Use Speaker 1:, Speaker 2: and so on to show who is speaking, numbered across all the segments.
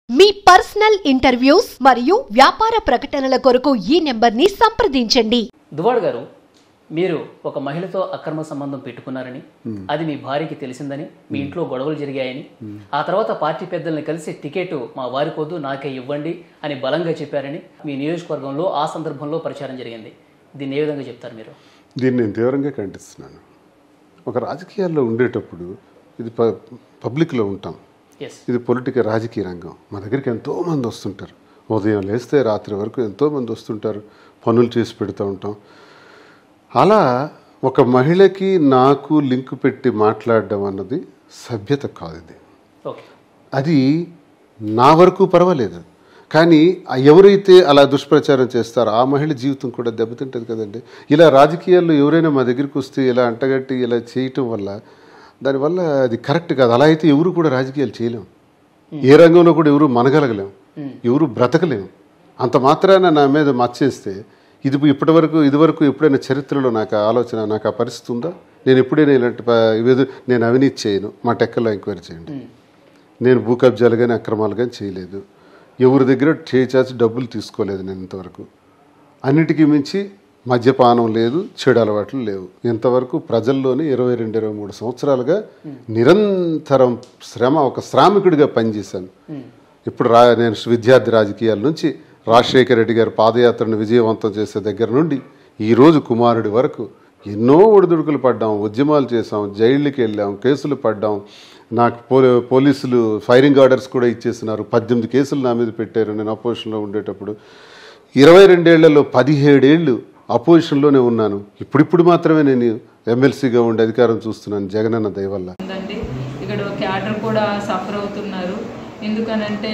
Speaker 1: మీ personal interviews మరియు వ్యాపార ప్రకటనల కొరకు ఈ నెంబర్ని సంప్రదించండి.
Speaker 2: దువ్వాడ గారు, మీరు ఒక మహిళతో అక్రమ సంబంధం పెట్టుకున్నారని, అది మీ భార్యకి తెలిసిందని, మీ ఇంట్లో గొడవలు జరిగాయని, ఆ తర్వాత పార్టీ పెద్దల్ని కలిసి టికెట్ మా వారికొద్దు నాకే ఇవ్వండి అని బలంగా చెప్పారని మీ నియోజకవర్గంలో ఆ సందర్భంలో ప్రచారం జరిగింది. దీన్ని ఏ విధంగా చెప్తారు మీరు?
Speaker 3: దీన్ని నేను తీవ్రంగా ఖండిస్తున్నాను. ఒక రాజకీయాల్లో ఉండేటప్పుడు ఇది పబ్లిక్లో ఉంటాం, ఇది పొలిటికల్ రాజకీయ రంగం. మా దగ్గరికి ఎంతోమంది వస్తుంటారు, ఉదయం లేస్తే రాత్రి వరకు ఎంతోమంది వస్తుంటారు, పనులు చేసి పెడుతూ ఉంటాం. అలా ఒక మహిళకి నాకు లింక్ పెట్టి మాట్లాడడం అన్నది సభ్యత కాదు. ఇది అది నా వరకు పర్వాలేదు, కానీ ఎవరైతే అలా దుష్ప్రచారం చేస్తారో ఆ మహిళ జీవితం కూడా దెబ్బతింటుంది కదండి. ఇలా రాజకీయాల్లో ఎవరైనా మా దగ్గరికి వస్తే ఇలా అంటగట్టి ఇలా చేయటం వల్ల దానివల్ల అది కరెక్ట్ కాదు. అలా అయితే ఎవరు కూడా రాజకీయాలు చేయలేము, ఏ రంగంలో కూడా ఎవరు మనగలగలేము, ఎవరు బ్రతకలేము. అంత మాత్రాన నా మీద మచ్చేస్తే ఇదివరకు ఎప్పుడైనా చరిత్రలో నాకు ఆలోచన, నాకు ఆ పరిస్థితి ఉందా? నేను ఎప్పుడైనా ఇలాంటి నేను అవినీతి చేయను, మా టెక్కల్లో ఎంక్వైరీ చేయండి. నేను భూ కబ్జాలు కానీ అక్రమాలు కానీ చేయలేదు, ఎవరి దగ్గర చేసి డబ్బులు తీసుకోలేదు నేను ఇంతవరకు. అన్నిటికీ మించి మద్యపానం లేదు, చెడు అలవాట్లు లేవు. ఇంతవరకు ప్రజల్లోనే 22-23 సంవత్సరాలుగా నిరంతరం ఒక శ్రామికుడిగా పనిచేశాను. ఇప్పుడు నేను విద్యార్థి రాజకీయాల నుంచి రాజశేఖర రెడ్డి గారి పాదయాత్రను విజయవంతం చేసే దగ్గర నుండి ఈరోజు కుమారుడి వరకు ఎన్నో ఒడిదుడుకులు పడ్డాం, ఉద్యమాలు చేసాం, జైళ్ళకి వెళ్ళాం, కేసులు పడ్డాం. నాకు పోలీసులు ఫైరింగ్ ఆర్డర్స్ కూడా ఇచ్చేసినారు. 18 కేసులు నా మీద పెట్టారు నేను అపోజిషన్లో ఉండేటప్పుడు. 22 ఏళ్లలో 17 ఏళ్ళు అపోజిషన్లోనే ఉన్నాను. ఇప్పుడు మాత్రమే నేను ఎమ్మెల్సీగా ఉండే అధికారం చూస్తున్నాను జగనన్న దయ వల్ల.
Speaker 4: ఇక్కడ క్యాడర్ కూడా సఫర్ అవుతున్నారు. ఎందుకనంటే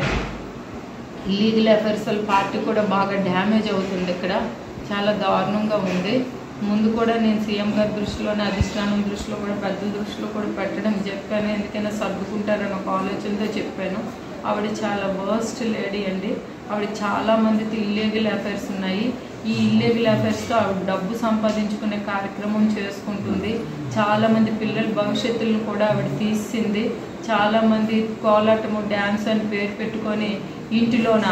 Speaker 4: లీగల్ అఫైర్స్ పార్టీ కూడా బాగా డ్యామేజ్ అవుతుంది. ఇక్కడ చాలా దారుణంగా ఉంది. ముందు కూడా నేను సీఎం గారి దృష్టిలోనే, అధిష్టానం దృష్టిలో కూడా, పెద్దల దృష్టిలో కూడా పెట్టడం చెప్పాను. ఎందుకైనా సర్దుకుంటారని ఒక ఆలోచనతో చెప్పాను. ఆవిడ చాలా వర్స్ట్ లేడీ అండి. ఆవిడ చాలామందితో ఇల్లీగల్ అఫైర్స్ ఉన్నాయి. ఈ ఇల్లీగల్ అఫైర్స్తో ఆవిడ డబ్బు సంపాదించుకునే కార్యక్రమం చేసుకుంటుంది. చాలామంది పిల్లల భవిష్యత్తులను కూడా ఆవిడ తీసింది. చాలామంది కోలాటము, డ్యాన్స్ అని పేరు పెట్టుకొని ఇంటిలోన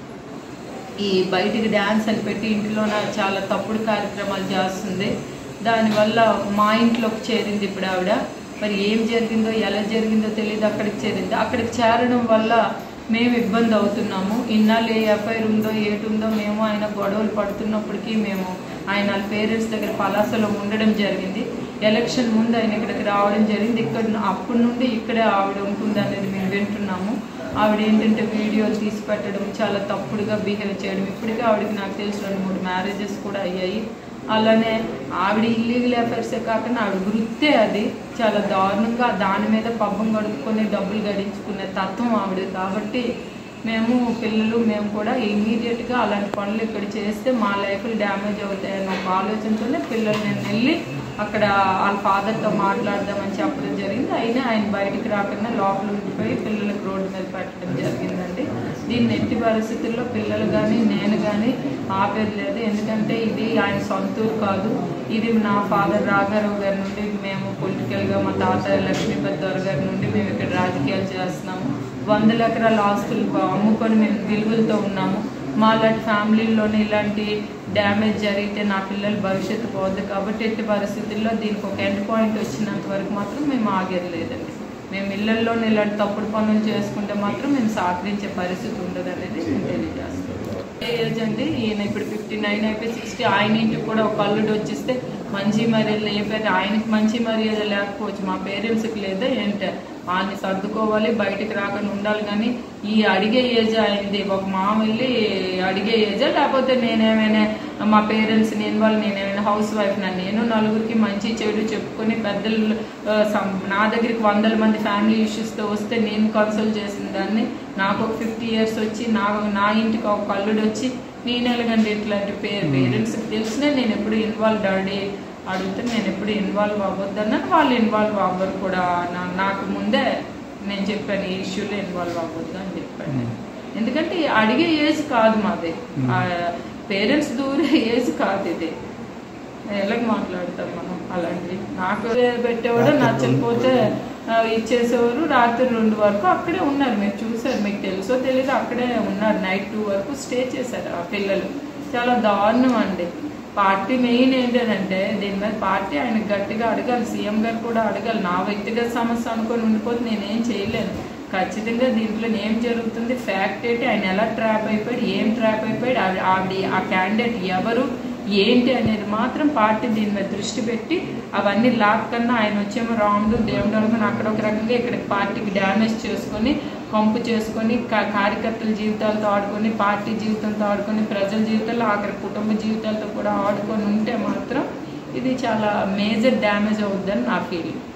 Speaker 4: ఈ బయటికి డ్యాన్స్ అని పెట్టి ఇంటిలోన చాలా తప్పుడు కార్యక్రమాలు చేస్తుంది. దానివల్ల మా ఇంట్లోకి చేరింది ఇప్పుడు ఆవిడ. మరి ఏం జరిగిందో, ఎలా జరిగిందో తెలియదు. అక్కడికి చేరింది. అక్కడికి చేరడం వల్ల మేము ఇబ్బంది అవుతున్నాము. ఇన్నాళ్ళు ఏ ఎఫ్ఐఆర్ ఉందో ఏటుందో మేము ఆయన గొడవలు పడుతున్నప్పటికీ మేము ఆయన పేరెంట్స్ దగ్గర పలాసలో ఉండడం జరిగింది. ఎలక్షన్ ముందు ఆయన ఇక్కడికి రావడం జరిగింది. అప్పటి నుండి ఇక్కడే ఆవిడ ఉంటుంది అనేది మేము వింటున్నాము. ఆవిడ ఏంటంటే వీడియోలు తీసి పెట్టడం, చాలా తప్పుడుగా బిహేవ్ చేయడం. ఇప్పటికే ఆవిడకి నాకు తెలిసి 2-3 మ్యారేజెస్ కూడా అయ్యాయి. అలానే ఆవిడ ఇల్లీగల్ అఫైర్సే కాకుండా ఆవిడ వృత్తే అది. చాలా దారుణంగా దాని మీద పబ్బం గడుపుకొని డబ్బులు గడించుకునే తత్వం ఆవిడ. కాబట్టి మేము కూడా ఇమీడియట్గా అలాంటి పనులు ఇక్కడ చేస్తే మా లైఫ్లు డ్యామేజ్ అవుతాయన్న ఒక ఆలోచనతోనే పిల్లలు నేను వెళ్ళి అక్కడ వాళ్ళ ఫాదర్తో మాట్లాడదామని చెప్పడం జరిగింది. అయినా ఆయన బయటికి రాకుండా లోపల ఉండిపోయి పిల్లలకు రోడ్డు మీద పెట్టడం జరిగిందండి. దీన్ని ఎట్టి పరిస్థితుల్లో పిల్లలు కానీ నేను కానీ ఆపేది లేదు. ఎందుకంటే ఇది ఆయన సొంతూరు కాదు. ఇది నా ఫాదర్ రాఘారావు గారి నుండి మేము పొలిటికల్గా, మా తాత లక్ష్మీపతి దొర గారి నుండి మేము ఇక్కడ రాజకీయాలు చేస్తున్నాము. 100 ఎకరాల ఆస్తులు అమ్ముకొని మేము విలువలతో ఉన్నాము. మాలాంటి ఫ్యామిలీల్లోనే ఇలాంటి డ్యామేజ్ జరిగితే నా పిల్లల భవిష్యత్తు పోద్ది. కాబట్టి ఎట్టి పరిస్థితుల్లో దీనికి ఒక ఎండ్ పాయింట్ వచ్చినంత వరకు మాత్రం మేము ఆగేది లేదండి. మేము ఇళ్లల్లోనే ఇలాంటి తప్పుడు పనులు చేసుకుంటే మాత్రం మేము సహకరించే పరిస్థితి ఉండదు అనేది నేను తెలియజేస్తాను. ఏజ్ అండి, ఈయన ఇప్పుడు 59 అయిపోయి 60. ఆయన ఇంటికి కూడా ఒక అల్లుడు వచ్చేస్తే మంచి మర్యాద లేకపోతే ఆయనకి మంచి మర్యాద లేకపోవచ్చు, మా పేరెంట్స్కి లేదా ఏంటంటే వాళ్ళని సర్దుకోవాలి, బయటికి రాకుండా ఉండాలి. కానీ ఈ అడిగే ఏజ్ అయింది. ఒక మామ వెళ్ళి అడిగే ఏజా, లేకపోతే నేనేమైనా మా పేరెంట్స్ని ఇన్వాల్వ్, నేనేమైనా హౌస్ వైఫ్ నేను నలుగురికి మంచి చెడు చెప్పుకొని పెద్దలు నా దగ్గరికి 100 మంది ఫ్యామిలీ ఇష్యూస్తో వస్తే నేను కన్సల్ట్ చేసిన దాన్ని నాకు ఒక 50 years వచ్చి నా ఇంటికి ఒక అల్లుడు వచ్చి నేను ఎలాగంటే ఇట్లాంటి పేరెంట్స్కి తెలిసినా నేను ఎప్పుడు ఇన్వాల్వ్ డాడీ అడిగితే నేను ఎప్పుడు ఇన్వాల్వ్ అవ్వద్దన్నాను. వాళ్ళు ఇన్వాల్వ్ అవ్వరు కూడా. నాకు ముందే నేను చెప్పాను ఈ ఇష్యూలో ఇన్వాల్వ్ అవ్వద్దు అని చెప్పాను. ఎందుకంటే అడిగే ఏజ్ కాదు మాది, పేరెంట్స్ దూరే ఏజ్ కాదు ఇది. ఎలాగ మాట్లాడతాం మనం అలాంటివి? నాకు పెట్టేవాడు నచ్చకపోతే ఇచ్చేసేవారు. రాత్రి 2 వరకు అక్కడే ఉన్నారు. మీరు చూసారు, మీకు తెలుసో తెలీదు, అక్కడే ఉన్నారు. నైట్ 2 వరకు స్టే చేశారు ఆ పిల్లలు. చాలా దారుణం అండి. పార్టీ మెయిన్ ఏంటంటే దీని మీద పార్టీ ఆయనకు గట్టిగా అడగాలి, సీఎం గారు కూడా అడగాలి. నా వ్యక్తిగత సమస్య అనుకొని ఉండిపోతే నేనేం చేయలేను. ఖచ్చితంగా దీంట్లో ఏం జరుగుతుంది, ఫ్యాక్ట్ ఏంటి, ఆయన ఎలా ట్రాప్ అయిపోయాడు, ఏం ట్రాప్ అయిపోయాడు, ఆ క్యాండిడేట్ ఎవరు ఏంటి అనేది మాత్రం పార్టీ దీని మీద దృష్టి పెట్టి అవన్నీ లాక్కన్నా ఆయన వచ్చేమో రాముడు దేవుడు అనుకుని అక్కడ ఒక రకంగా ఇక్కడ పార్టీకి డ్యామేజ్ చేసుకొని కంపు చేసుకొని కార్యకర్తల జీవితాలతో ఆడుకొని పార్టీ జీవితంతో ఆడుకొని ప్రజల జీవితాల్లో ఆఖరి కుటుంబ జీవితాలతో కూడా ఆడుకొని ఉంటే మాత్రం ఇది చాలా మేజర్ డ్యామేజ్ అవుద్దని నా ఫీలింగ్.